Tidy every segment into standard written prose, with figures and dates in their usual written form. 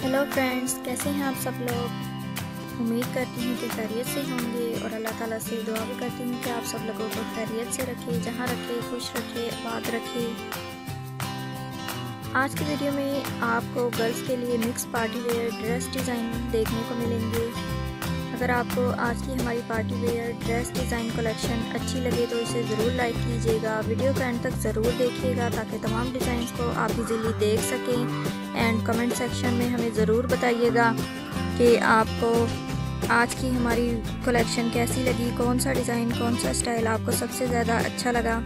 Hello friends, कैसे हैं आप सब लोग। उम्मीद करती हूँ कि खैरियत से होंगे और अल्लाह ताला से दुआ भी करती हूँ कि आप सब लोगों को खैरियत से रखे, जहाँ रखे खुश रखे, आबाद रखे। आज की वीडियो में आपको गर्ल्स के लिए mix party wear dress design देखने को मिलेंगे। अगर आपको आज की हमारी party wear dress design collection अच्छी लगे तो इसे ज़रूर लाइक कीजिएगा। वीडियो को एंड तक ज़रूर देखिएगा ताकि तमाम डिज़ाइंस को आप इजीली देख सकें। एंड कमेंट सेक्शन में हमें ज़रूर बताइएगा कि आपको आज की हमारी कलेक्शन कैसी लगी, कौन सा डिज़ाइन, कौन सा स्टाइल आपको सबसे ज़्यादा अच्छा लगा।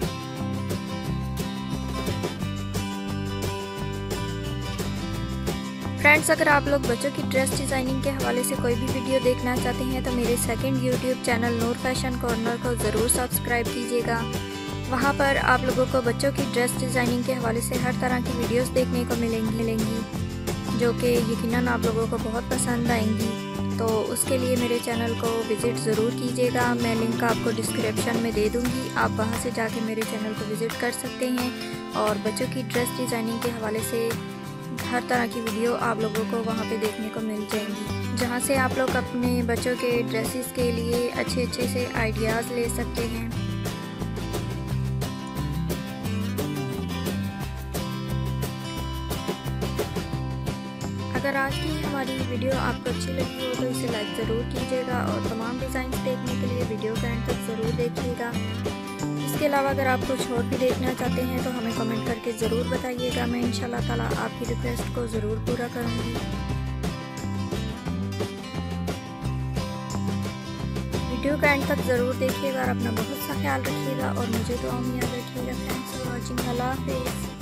फ्रेंड्स, अगर आप लोग बच्चों की ड्रेस डिज़ाइनिंग के हवाले से कोई भी वीडियो देखना चाहते हैं तो मेरे second YouTube channel Noor fashion corner को ज़रूर सब्सक्राइब कीजिएगा। वहां पर आप लोगों को बच्चों की ड्रेस डिज़ाइनिंग के हवाले से हर तरह की वीडियोस देखने को मिलेंगी जो कि यकीनन आप लोगों को बहुत पसंद आएंगी। तो उसके लिए मेरे चैनल को विज़िट ज़रूर कीजिएगा। मैं लिंक आपको डिस्क्रिप्शन में दे दूँगी, आप वहाँ से जाके मेरे चैनल को विज़िट कर सकते हैं और बच्चों की ड्रेस डिज़ाइनिंग के हवाले से हर तरह की वीडियो आप लोगों को वहाँ पे देखने को मिल जाएंगी, जहाँ से आप लोग अपने बच्चों के ड्रेसेस के लिए अच्छे से आइडियाज़ ले सकते हैं। अगर आज की हमारी वीडियो आपको अच्छी लगी हो तो इसे लाइक ज़रूर कीजिएगा और तमाम डिज़ाइन देखने के लिए वीडियो का एंड तक ज़रूर देखिएगा। इसके अलावा अगर आप कुछ और भी देखना चाहते हैं तो हमें कमेंट करके ज़रूर बताइएगा। मैं इंशाल्लाह ताला आपकी रिक्वेस्ट को ज़रूर पूरा करूँगी। वीडियो का एंड तक ज़रूर देखिएगा और अपना बहुत सा ख्याल रखिएगा और मुझे दुआ में याद रखिएगा। Thanks for watching. अल्लाह हाफिज़।